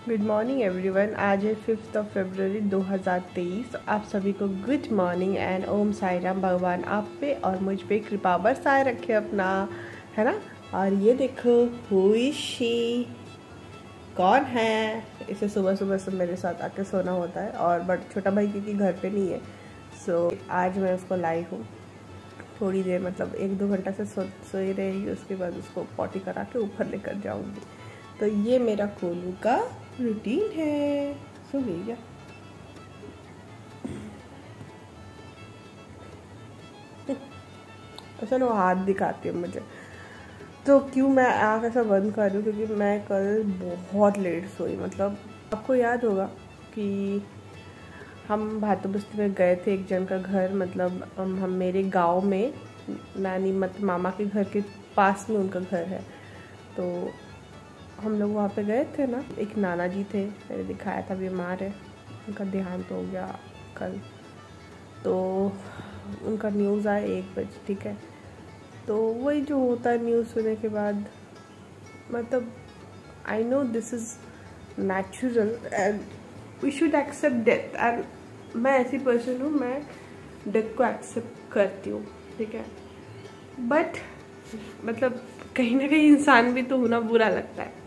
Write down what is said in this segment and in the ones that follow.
Good morning everyone. आज है 5 फरवरी 2023। आप सभी को good morning and Om Sai Ram. भगवान आप पे और मुझ पे कृपा बरसाए रखे अपना, है ना। और ये देखो हु इज शी, कौन है। इसे सुबह सुबह सब मेरे साथ आके सोना होता है और बट छोटा भाई क्योंकि घर पे नहीं है, सो आज मैं उसको लाई हूँ थोड़ी देर, मतलब 1-2 घंटा से सोई रहेगी। उसके बाद उसको पॉटी करा के ऊपर लेकर जाऊँगी। तो ये मेरा कोलू का रूटीन है। सो गई क्या? अच्छा ना, वो हाथ दिखाती है मुझे। तो क्यों मैं आँख ऐसा बंद कर रही हूँ? क्योंकि मैं कल बहुत लेट सोई। मतलब आपको याद होगा कि हम भातू बस्ती में गए थे एक जन का घर, मतलब हम मेरे गांव में नानी मतलब मामा के घर के पास में उनका घर है। तो हम लोग वहाँ पे गए थे ना। एक नाना जी थे, मैंने दिखाया था, बीमार है, उनका देहांत हो गया कल। तो उनका न्यूज़ आया 1 बजे, ठीक है। तो वही जो होता है न्यूज़ सुनने के बाद, मतलब I know this is natural and we should accept death. And मैं ऐसी पर्सन हूँ, मैं डेथ को एक्सेप्ट करती हूँ, ठीक है। बट मतलब कहीं ना कहीं इंसान भी तो होना बुरा लगता है।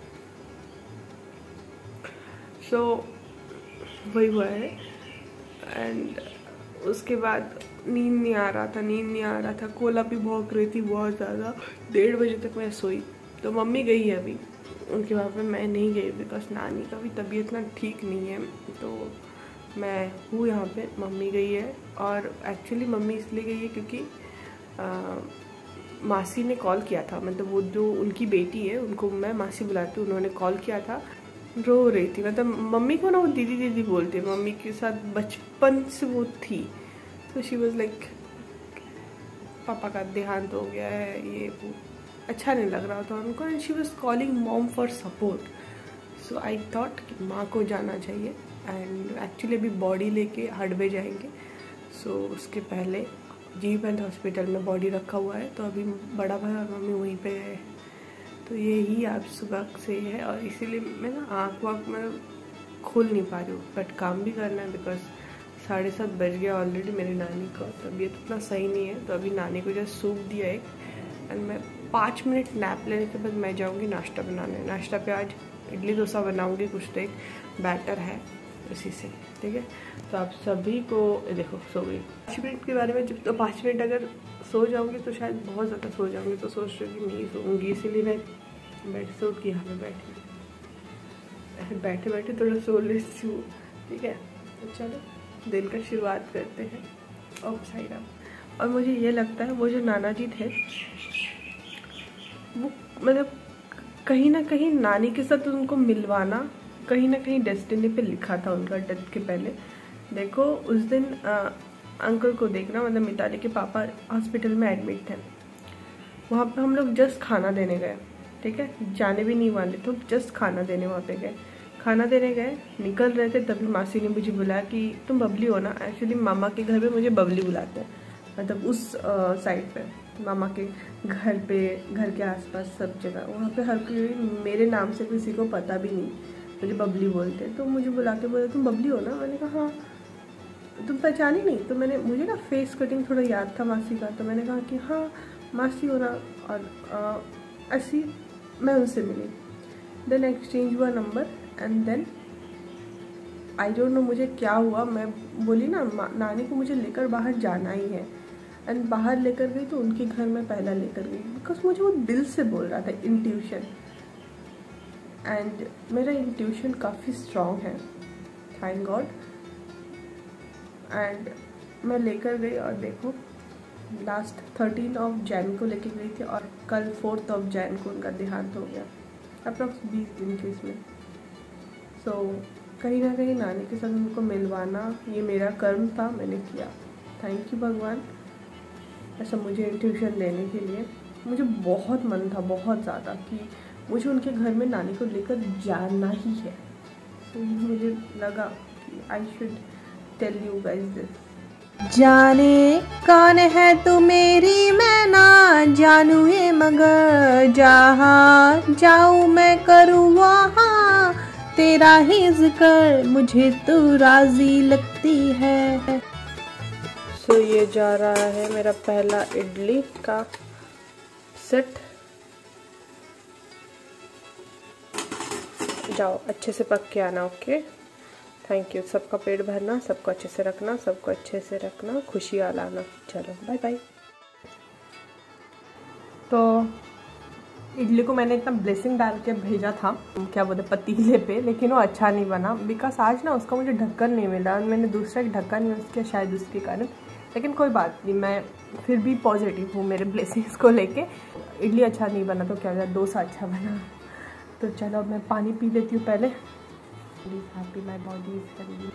सो वही हुआ है। एंड उसके बाद नींद नहीं आ रहा था। कोला भी भौंक रही थी बहुत ज़्यादा। 1:30 बजे तक मैं सोई। तो मम्मी गई है अभी उनके वहाँ पे, मैं नहीं गई बिकॉज नानी का भी तबीयत ना ठीक नहीं है। तो मैं हूँ यहाँ पे, मम्मी गई है। और एक्चुअली मम्मी इसलिए गई है क्योंकि मासी ने कॉल किया था, मतलब वो जो उनकी बेटी है उनको मैं मासी बुलाती हूँ, उन्होंने कॉल किया था। रो रही थी, मतलब मम्मी को ना वो दीदी दीदी बोलती है, मम्मी के साथ बचपन से वो थी। तो शी वॉज लाइक पापा का देहांत हो गया है, ये वो अच्छा नहीं लग रहा था उनको। And she was calling mom for support. So I thought कि माँ को जाना चाहिए। एंड एक्चुअली अभी बॉडी लेके हडवे जाएंगे। सो उसके पहले जीवंत हॉस्पिटल में बॉडी रखा हुआ है। तो अभी बड़ा भाई और मम्मी वहीं पे है। तो यही आज सुबह से है और इसीलिए मैं ना आँख वाँख में खोल नहीं पा रही हूँ। बट काम भी करना है बिकॉज 7:30 बज गया ऑलरेडी। मेरी नानी का तबीयत उतना सही नहीं है, तो अभी नानी को जस्ट सूप दिया एक। एंड मैं 5 मिनट नैप लेने के बाद मैं जाऊँगी नाश्ता बनाने। नाश्ता पे आज इडली डोसा बनाऊँगी, कुछ तो एक बैटर है उसी से, ठीक है। तो आप सभी को देखो सो गई 5 मिनट के बारे में। जब तो 5 मिनट अगर सो जाऊँगी तो शायद बहुत ज़्यादा सो जाऊँगी, तो सोच रही कि नहीं सोऊंगी, इसीलिए मैं बेड से उठ के यहाँ पे बैठे बैठे थोड़ा सो लेती हूँ, ठीक है। तो चलो दिन का शुरुआत करते हैं। ओम साई राम। और मुझे ये लगता है वो जो नाना जी थे वो मतलब कहीं ना कहीं नानी के साथ उनको मिलवाना कहीं ना कहीं डेस्टिनी पे लिखा था उनका डेथ के पहले। देखो उस दिन अंकल को देखना, मतलब मिताली के पापा हॉस्पिटल में एडमिट थे। वहाँ पे हम लोग जस्ट खाना देने गए, ठीक है। जाने भी नहीं वाले तो जस्ट खाना देने वहाँ पे गए। खाना देने गए, निकल रहे थे, तभी मासी ने मुझे बुलाया कि तुम बबली हो ना। एक्चुअली मामा के घर पे मुझे बबली बुलाते हैं, मतलब उस साइड पे मामा के घर पे, घर के आसपास सब जगह वहाँ पे हर कोई मेरे नाम से किसी को पता भी नहीं, मुझे बबली बोलते हैं। तो मुझे बुला के बोले तुम बबली हो ना। मैंने कहा हाँ। तुम पहचानी नहीं? तो मुझे ना फेस कटिंग थोड़ा याद था मासी का, तो मैंने कहा कि हाँ मासी हो ना। और ऐसी मैं उनसे मिली। देन एक्सचेंज हुआ number and then I don't know मुझे क्या हुआ। मैं बोली ना नानी को मुझे लेकर बाहर जाना ही है। एंड बाहर लेकर गई तो उनके घर में पहला लेकर गई बिकॉज मुझे वो दिल से बोल रहा था, इंट्यूशन। एंड मेरा इंट्यूशन काफ़ी स्ट्रॉन्ग है, थैंक गॉड। एंड मैं लेकर गई और देखो लास्ट 13 जनवरी को लेके गई थी और कल 4 जनवरी को उनका देहांत हो गया, अप्रॉक्स 20 दिन के इसमें। सो कहीं ना कहीं नानी के साथ उनको मिलवाना ये मेरा कर्म था, मैंने किया। थैंक यू भगवान ऐसा मुझे इंट्यूशन देने के लिए। मुझे बहुत मन था, बहुत ज़्यादा, कि मुझे उनके घर में नानी को लेकर जाना ही है। तो मुझे लगा कि I should tell you guys this. जाने कौन है तू मेरी मैं ना जानू ये, मगर जहाँ जाऊँ मैं करूँ वहाँ तेरा ही जिक्र मुझे तो राजी लगती है। सो ये जा रहा है मेरा पहला इडली का सेट। जाओ अच्छे से पक के आना। Okay, thank you. सबका पेट भरना, सबको अच्छे से रखना, सबको अच्छे से रखना, खुशियाँ लाना। चलो बाय बाय। तो इडली को मैंने इतना ब्लेसिंग डाल के भेजा था, क्या बोलते पतीले पे, लेकिन वो अच्छा नहीं बना बिकॉज आज ना उसका मुझे ढक्कन नहीं मिला। मैंने दूसरा एक ढक्कन यूज़ किया शायद उसके कारण, लेकिन कोई बात नहीं, मैं फिर भी पॉजिटिव हूँ मेरे ब्लेसिंग्स को लेके। इडली अच्छा नहीं बना तो क्या हुआ, डोसा अच्छा बना। तो चलो मैं पानी पी लेती हूँ पहले। Happy my body is healthy.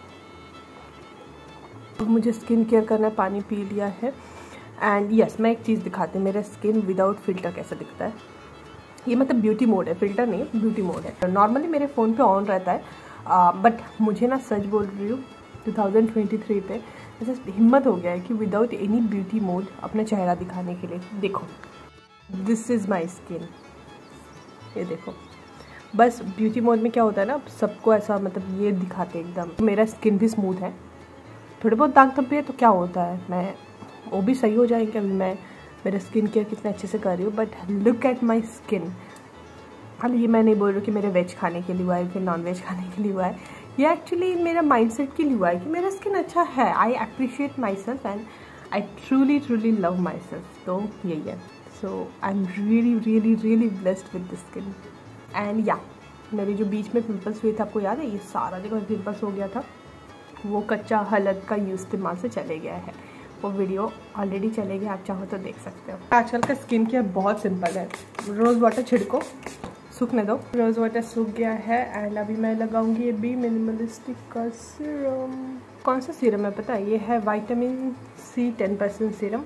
मुझे स्किन केयर करना है, पानी पी लिया है। एंड यस, मैं एक चीज़ दिखाती हूँ, मेरा स्किन विदाउट फिल्टर कैसा दिखता है। ये मतलब ब्यूटी मोड है, फिल्टर नहीं है, ब्यूटी मोड है। नॉर्मली मेरे फ़ोन पे ऑन रहता है, बट मुझे ना सच बोल रही हूँ 2023 पे ऐसा हिम्मत हो गया है कि विदाउट एनी ब्यूटी मोड अपना चेहरा दिखाने के लिए। देखो, दिस इज़ माई स्किन, ये देखो। बस ब्यूटी मोड में क्या होता है ना, सबको ऐसा मतलब ये दिखाते एकदम। मेरा स्किन भी स्मूथ है, थोड़े बहुत दाग धब्बे है तो क्या होता है, मैं वो भी सही हो जाएंगे। अभी मैं मेरा स्किन केयर कितने अच्छे से कर रही हूँ, but look at my skin. हाल ये मैं नहीं बोल रही हूँ कि मेरे वेज खाने के लिए हुआ है फिर नॉन वेज खाने के लिए हुआ है, ये एक्चुअली मेरा माइंडसेट के लिए हुआ है कि मेरा स्किन अच्छा है। I appreciate myself and I truly love myself. तो यही है। So I am really blessed with the skin. And या मेरे जो बीच में पिंपल्स हुए थे, आपको याद है, ये सारा देखो पिंपल्स हो गया था, वो कच्चा हल्द का यूज़ इस्तेमाल से चले गया है। वो वीडियो ऑलरेडी चले गया, आप चाहो तो देख सकते हो। आजकल का स्किन केयर बहुत सिंपल है, रोज़ वाटर छिड़को, सूखने दो। रोज़ वाटर सूख गया है एंड अभी मैं लगाऊंगी ये बी मिनिमलिस्टिक का सीरम। कौन सा सीरम है पता है, ये है विटामिन C 10% सीरम।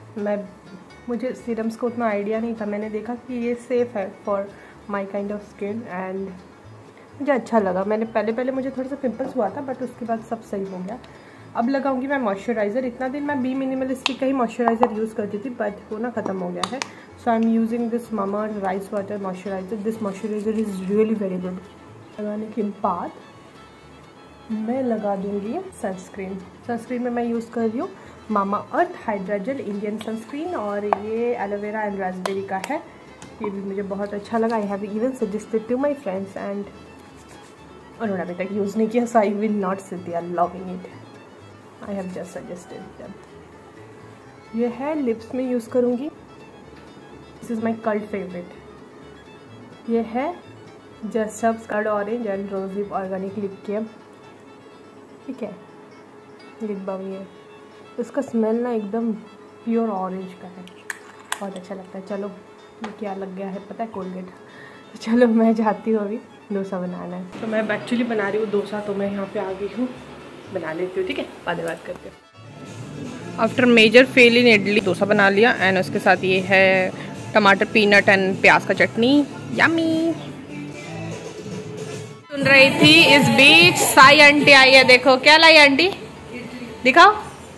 मुझे सीरम्स को उतना आइडिया नहीं था, मैंने देखा कि ये सेफ़ है for my kind of skin and मुझे अच्छा लगा। मैंने पहले मुझे थोड़ा सा पिंपल्स हुआ था, बट उसके बाद सब सही हो गया। अब लगाऊंगी मैं मॉइस्चराइज़र। इतना दिन मैं बी मिनिमलिस्टिक का ही मॉइस्चराइज़र यूज़ करती थी, बट वो ना ख़त्म हो गया है। So I am using this mama rice water moisturiser. This moisturiser is really very good. लगाने के बाद मैं लगा दूँगी सनस्क्रीन। सनस्क्रीन में मैं यूज़ कर रही हूँ Mamaearth hydra gel Indian sunscreen, और ये एलोवेरा एंड रास्पबेरी का है। ये भी मुझे बहुत अच्छा लगा। I have even suggested to my friends and उन्होंने अभी तक यूज़ नहीं किया, सो I will not say they are loving it. I have just suggested them. ये है लिप्स में यूज़ करूँगी, this is my cult favourite. ये है जस्ट अब स्कर्ड orange and rose lip organic lip care, ठीक है, लिप बाम। ये उसका स्मेल ना एकदम प्योर ऑरेंज का है, बहुत अच्छा लगता है। चलो ये क्या लग गया है पता है, कोलगेट। तो चलो मैं जाती हूँ, अभी डोसा बनाना है। तो मैं एक्चुअली बना रही हूँ डोसा, तो मैं यहाँ पे आ गई हूँ, बना लेती हूँ, ठीक है, बाद में बात करते हैं। After major fail in idli, dosa बना लिया एंड उसके साथ ये है टमाटर पीनट एंड प्याज का चटनी, यम्मी। सुन रही थी इस बीच साई आंटी आई है, देखो क्या लाई आंटी, दिखाओ।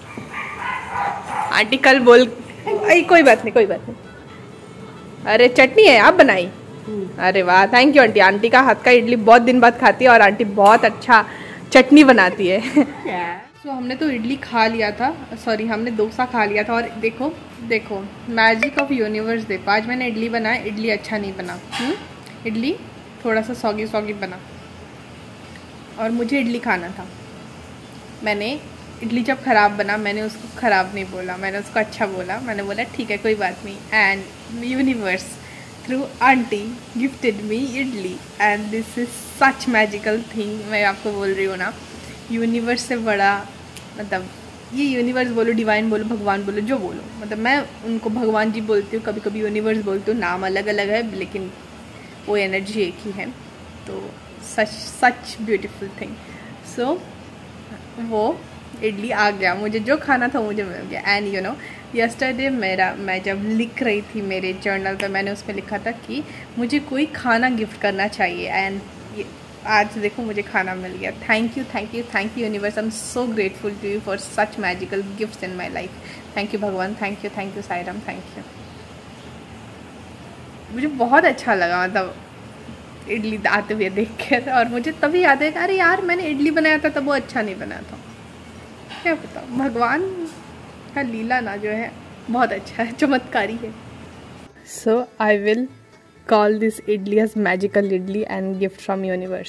आंटी कल बोल, कोई बात नहीं। अरे चटनी है आप बनाई, अरे वाह, थैंक यू आंटी। आंटी का हाथ का इडली बहुत दिन बाद खाती है और आंटी बहुत अच्छा चटनी बनाती है। तो हमने तो इडली खा लिया था, सॉरी हमने डोसा खा लिया था, और देखो मैजिक ऑफ यूनिवर्स। देखो आज मैंने इडली बनाया, इडली अच्छा नहीं बना। इडली थोड़ा सा सॉगी बना, और मुझे इडली खाना था। मैंने इडली जब ख़राब बना, मैंने उसको ख़राब नहीं बोला, मैंने उसको अच्छा बोला। मैंने बोला ठीक है कोई बात नहीं, and universe through aunty gifted me idli and this is such magical thing. मैं आपको बोल रही हूँ ना, यूनिवर्स से बड़ा, मतलब ये यूनिवर्स बोलो, डिवाइन बोलो, भगवान बोलो, जो बोलो, मतलब मैं उनको भगवान जी बोलती हूँ, कभी कभी यूनिवर्स बोलती हूँ, नाम अलग अलग है लेकिन वो एनर्जी एक ही है। तो सच ब्यूटीफुल थिंग। सो वो इडली आ गया, मुझे जो खाना था मुझे मिल गया। एंड यू नो यस्टरडे मैं जब लिख रही थी मेरे जर्नल पे, मैंने उसमें लिखा था कि मुझे कोई खाना गिफ्ट करना चाहिए, एंड आज देखो मुझे खाना मिल गया। Thank you universe, I am so grateful to you for such magical gifts in my life. Thank you भगवान, thank you Sairam, thank you. मुझे बहुत अच्छा लगा, मतलब इडली आते हुए देख कर, और मुझे तभी याद है अरे यार मैंने इडली बनाया था तब वो अच्छा नहीं बना था। क्या पता, भगवान का लीला ना जो है बहुत अच्छा है, चमत्कारी है। So I will call this idli as magical idli and gift from universe.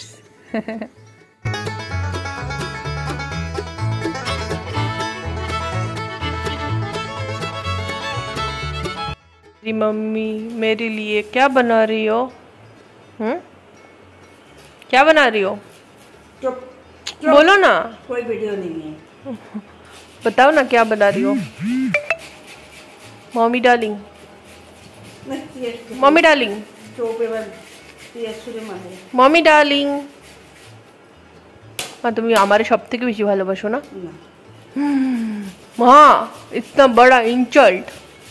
Mummy मेरे लिए क्या बना रही हो? क्या बना रही हो? चुप बोलो ना। कोई वीडियो नहीं है। बताओ ना क्या बना रही हो? Mummy darling, mummy darling, mummy darling. हाँ তুমি আমার সবথেকে বেশি ভালোবাসো না? हाँ, इतना बड़ा इंसल्ट।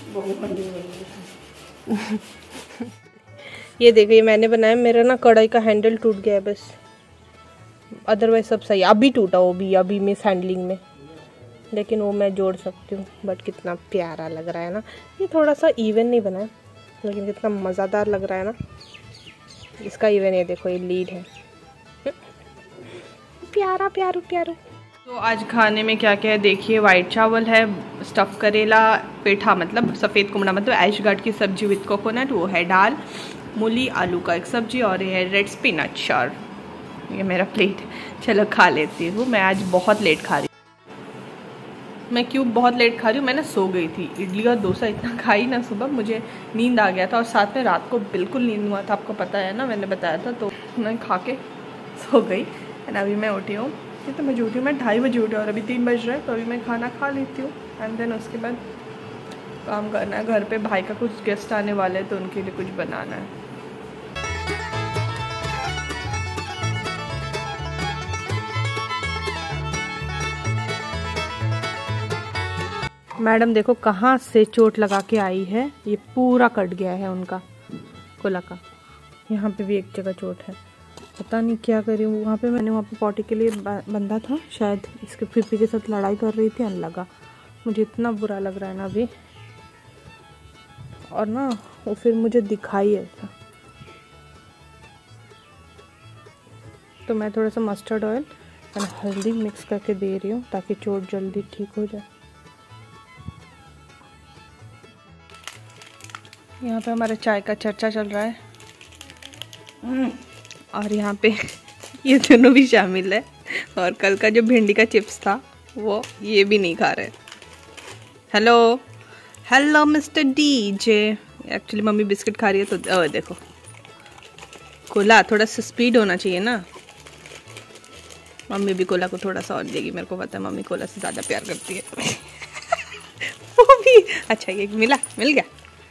ये देखिए मैंने बनाया, मेरा ना कढ़ाई का हैंडल टूट गया है बस, अदरवाइज सब सही। अभी टूटा वो भी, अभी मिस हैंडलिंग में, लेकिन वो मैं जोड़ सकती हूँ। बट कितना प्यारा लग रहा है ना। ये थोड़ा सा इवन नहीं बना है, लेकिन कितना मज़ेदार लग रहा है ना। इसका इवन ये देखो, ये लीड है, प्यारा प्यारू प्यारू। तो आज खाने में क्या क्या है देखिए। वाइट चावल है, स्टफ़ करेला, पेठा मतलब सफ़ेद कुमड़ा मतलब ऐशगार्ड की सब्जी विद कोकोनट, वो है दाल, मूली, आलू का एक सब्जी, और ये है रेड स्पिनच। और ये मेरा प्लेट, चलो खा लेती हूँ। मैं आज बहुत लेट खा रही हूँ। मैं क्यों बहुत लेट खा रही हूँ? मैं ना सो गई थी, इडली और डोसा इतना खाई ना सुबह, मुझे नींद आ गया था, और साथ में रात को बिल्कुल नींद हुआ था, आपको पता है ना, मैंने बताया था। तो मैं खा के सो गई, एंड अभी मैं उठी हूँ। कितने बजे उठी हूँ? मैं 2:30 बजे उठी, और अभी 3 बज रहा है। तो अभी मैं खाना खा लेती हूँ, एंड देन उसके बाद काम करना है। घर पे भाई का कुछ गेस्ट आने वाले हैं, तो उनके लिए कुछ बनाना है। मैडम देखो कहाँ से चोट लगा के आई है, ये पूरा कट गया है उनका कोला का। यहाँ पे भी एक जगह चोट है, पता नहीं क्या करी हूँ। वहाँ पे मैंने वहाँ पे पॉटी के लिए बंधा था, शायद इसके फिरपी के साथ लड़ाई कर रही थी, अन लगा। मुझे इतना बुरा लग रहा है ना अभी, और ना वो फिर मुझे दिखाई ऐसा। तो मैं थोड़ा सा मस्टर्ड ऑयल और हल्दी मिक्स करके दे रही हूँ, ताकि चोट जल्दी ठीक हो जाए। यहाँ पे हमारे चाय का चर्चा चल रहा है, और यहाँ पे ये दोनों भी शामिल है। और कल का जो भिंडी का चिप्स था वो ये भी नहीं खा रहे। Hello hello mister DJ. Actually mummy biscuit खा रही है, तो देखो कोला थोड़ा सा स्पीड होना चाहिए ना। मम्मी भी कोला को थोड़ा सा और देगी, मेरे को पता है मम्मी कोला से ज़्यादा प्यार करती है। वो भी अच्छा, ये मिल गया।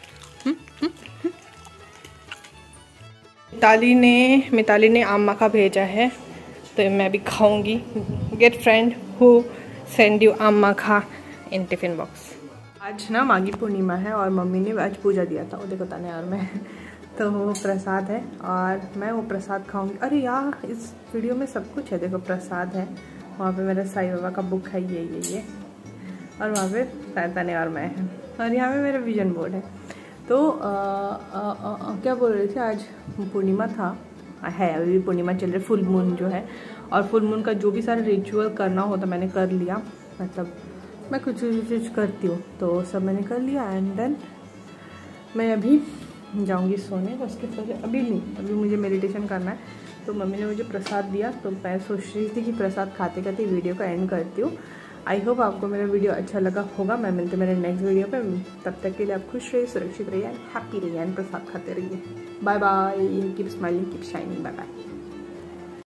मिताली ने आम मखा भेजा है, तो मैं भी खाऊंगी। Get friend who send you आम मखा इन टिफिन बॉक्स। आज ना माघी पूर्णिमा है, और मम्मी ने आज पूजा दिया था, वो देखो ताने और मैं, तो वो प्रसाद है, और मैं वो प्रसाद खाऊंगी। अरे यार इस वीडियो में सब कुछ है, देखो प्रसाद है, वहाँ पे मेरा साईं बाबा का बुक है, ये और वहाँ पे ताने और मैं है, और यहाँ पे मेरा विजन बोर्ड है। तो क्या बोल रही थी, आज पूर्णिमा था, है अभी भी पूर्णिमा चल रही, फुल मून जो है, और फुल मून का जो भी सारा रिचुअल करना होता मैंने कर लिया। मतलब मैं कुछ करती हूँ तो सब मैंने कर लिया, एंड देन मैं अभी जाऊँगी सोने। उसके पहले अभी मुझे मेडिटेशन करना है। तो मम्मी ने मुझे प्रसाद दिया, तो मैं सोच रही थी कि प्रसाद खाते खाते वीडियो का एंड करती हूँ। आई होप आपको मेरा वीडियो अच्छा लगा होगा। मैं मिलती मेरे नेक्स्ट वीडियो पे, तब तक के लिए आप खुश रहिए, सुरक्षित रहिए, हैप्पी रहिए, एंड प्रसाद खाते रहिए। Bye bye, keep smiling, keep shining, bye bye.